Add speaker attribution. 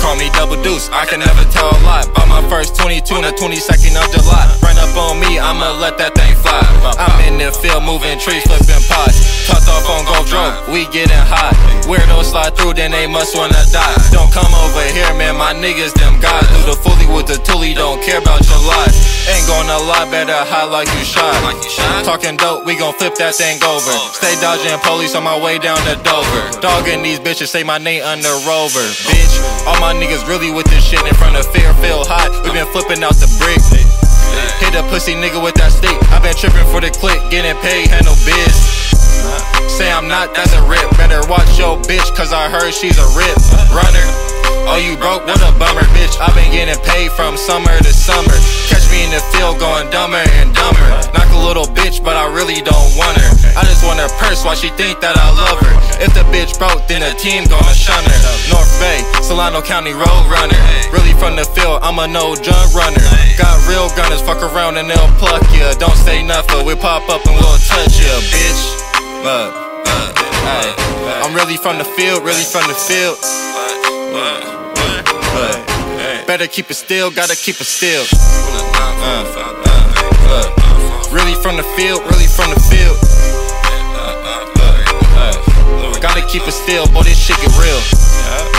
Speaker 1: call me Double Deuce, I can never tell a lie. Bought my first 22 on the 22nd of July. Run up on me, I'ma let that thing fly. I'm in the field moving trees, flipping pots. Topped off on Gulf Drove, we getting hot. Weirdos slide through, then they must wanna die. Don't come over here, man, my niggas, them guys. Do the fully with the toolie, don't care about your life. Ain't gonna lie, better hide like you shot. Talking dope, we gon' flip that thing over. Stay dodging police on my way down to Dover. Dogging these bitches, say my name under Rover. Bitch, all my niggas really with this shit in front of Fairfield High. We been flipping out the brick. Hit a pussy nigga with that stick. I been tripping for the click, getting paid, handle biz. Say I'm not, that's a rip. Better watch your bitch, cause I heard she's a rip runner. Oh, you broke? What a bummer, bitch. I been getting paid from summer to summer. Catch me in the field going dumber and dumber. Knock a little bitch, but I really don't want her. I just want her purse, why she think that I love her. If the bitch broke, then the team gonna shun her. North Bay, Solano County road runner. Really from the field, I'm a no junk runner. Got real gunners, fuck around and they'll pluck ya. Don't say nothing, we pop up and we'll touch ya, bitch. I'm really from the field, really from the field. Better keep it still, gotta keep it still. Really from the field, really from the field. Gotta keep it still, boy, this shit get real.